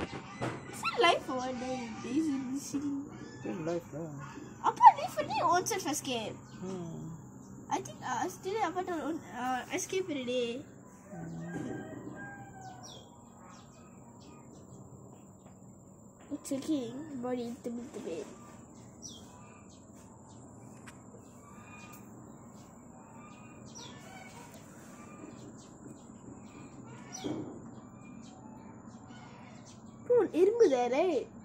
Still life for 1 day. Days in the city. Still life, lah. Apa definitely own self escape. I think still apa tu escape for the day. It's okay. Body tebit. Pun irungu there, right?